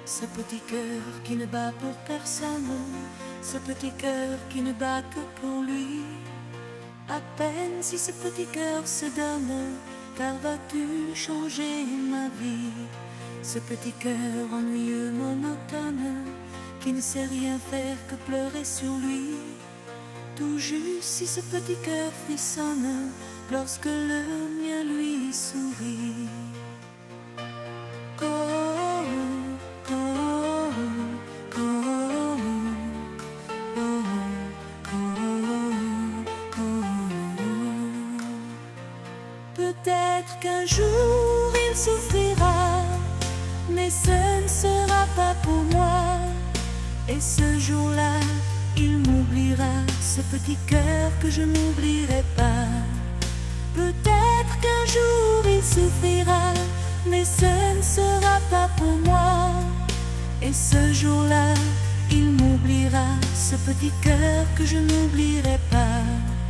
Ce petit cœur qui ne bat pour personne, ce petit cœur qui ne bat que pour lui. À peine si ce petit cœur se donne, car vas-tu changer ma vie? Ce petit cœur ennuyeux, monotone, qui ne sait rien faire que pleurer sur lui. Tout juste si ce petit cœur frissonne, lorsque le mien lui sourit. Peut-être qu'un jour il souffrira, mais ce ne sera pas pour moi. Et ce jour-là, il m'oubliera, ce petit cœur que je n'oublierai pas. Peut-être qu'un jour il souffrira, mais ce ne sera pas pour moi. Et ce jour-là, il m'oubliera, ce petit cœur que je n'oublierai pas.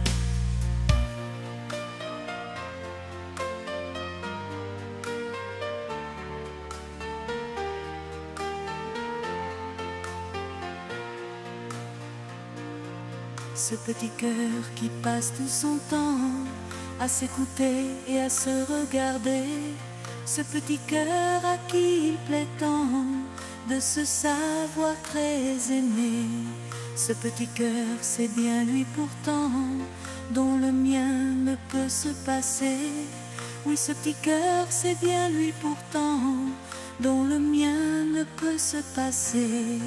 Ce petit cœur qui passe tout son temps à s'écouter et à se regarder. Ce petit cœur à qui il plaît tant de se savoir très aimé. Ce petit cœur, c'est bien lui pourtant dont le mien ne peut se passer. Oui, ce petit cœur, c'est bien lui pourtant dont le mien ne peut se passer.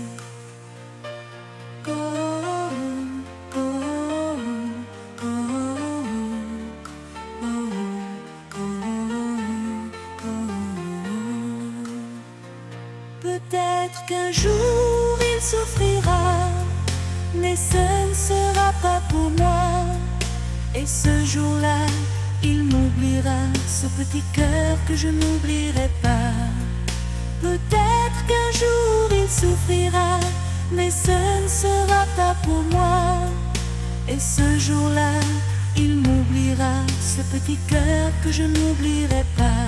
Peut-être qu'un jour il souffrira, mais ce ne sera pas pour moi. Et ce jour-là, il m'oubliera, ce petit cœur que je n'oublierai pas. Peut-être qu'un jour il souffrira, mais ce ne sera pas pour moi. Et ce jour-là, il m'oubliera, ce petit cœur que je n'oublierai pas.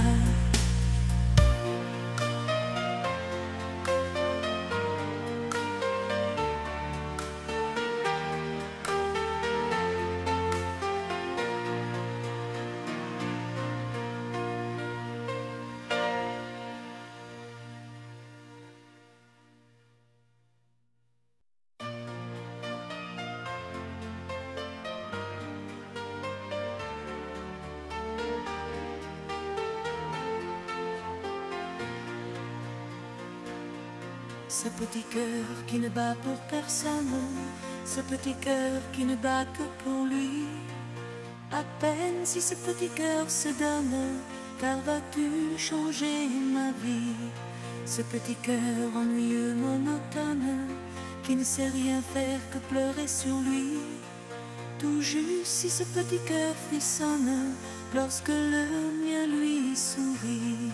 Ce petit cœur qui ne bat pour personne, ce petit cœur qui ne bat que pour lui. À peine si ce petit cœur se donne, car vas-tu changer ma vie? Ce petit cœur ennuyeux, monotone, qui ne sait rien faire que pleurer sur lui. Tout juste si ce petit cœur frissonne, lorsque le mien lui sourit.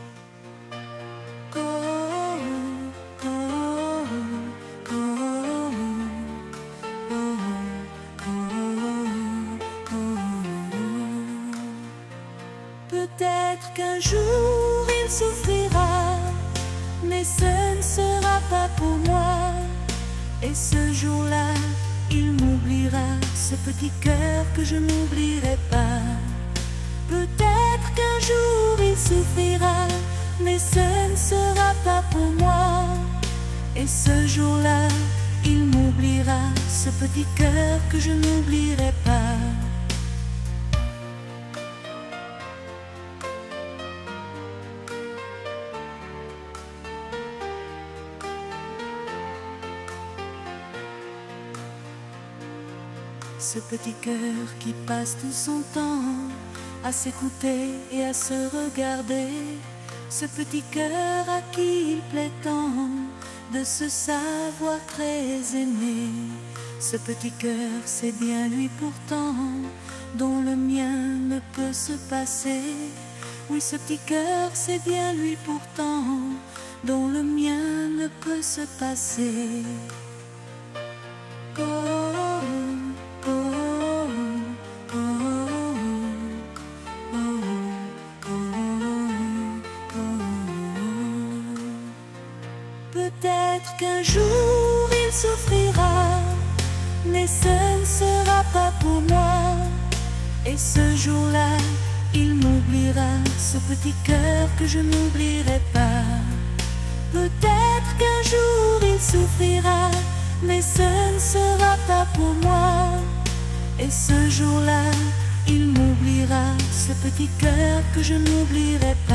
Peut-être qu'un jour il souffrira, mais ce ne sera pas pour moi. Et ce jour-là, il m'oubliera, ce petit cœur que je n'oublierai pas. Peut-être qu'un jour il souffrira, mais ce ne sera pas pour moi. Et ce jour-là, il m'oubliera, ce petit cœur que je n'oublierai pas. Ce petit cœur qui passe tout son temps à s'écouter et à se regarder. Ce petit cœur à qui il plaît tant de se savoir très aimé. Ce petit cœur, c'est bien lui pourtant dont le mien ne peut se passer. Oui, ce petit cœur, c'est bien lui pourtant dont le mien ne peut se passer. souffrira, mais ce ne sera pas pour moi. Et ce jour-là, il m'oubliera, ce petit cœur que je n'oublierai pas. Peut-être qu'un jour il souffrira, mais ce ne sera pas pour moi. Et ce jour-là, il m'oubliera, ce petit cœur que je n'oublierai pas.